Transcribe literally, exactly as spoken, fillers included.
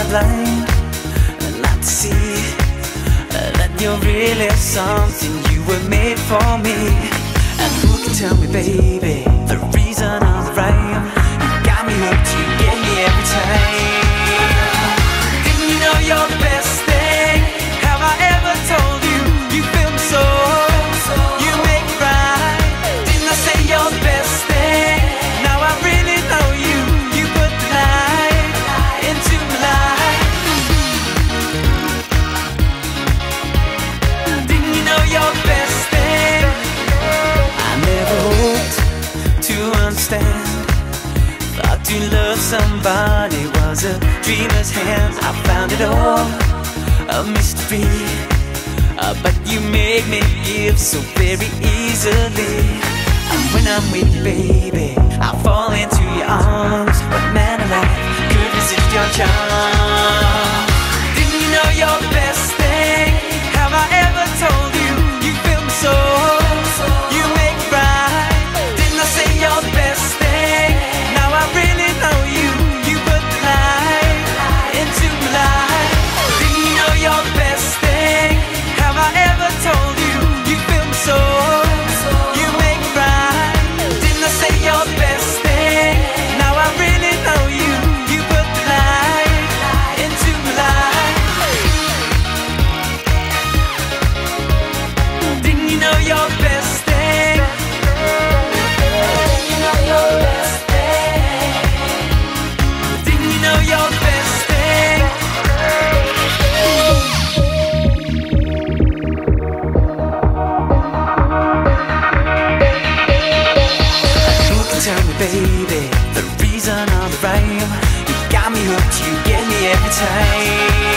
blind not to see that you're really something, you were made for me. And who can tell me, baby, the reason of the rhyme? You got me hooked, you get me every time. Didn't you know you're the best thing? Have I ever told you? You feel me so, you make it right. Didn't I say you're the best thing? Now I really know you. You put the light into my life. Didn't you know you're the best thing? I never hoped to understand. Thought to love somebody was a dreamer's hand. I found it all a mystery, uh, but you make me give so very easily. And when I'm with you, baby, I fall into your arms. What man alive could resist your charm? Didn't you know you're the best thing? Have I ever told you? You feel me so, you make it right. Didn't I say you're the best thing? Now I really know you. You put the light into my life. Didn't you know you're the best thing? Have I ever told you? You feel me so, you make it right. Didn't I say you're the best thing? Now I really know you. You put the light into my life. Didn't you know you're the best thing? Didn't you know you're the best thing? Didn't you know you're the best thing? Who can tell me, baby, the reason of the rhyme? You got me hooked, you get me every time.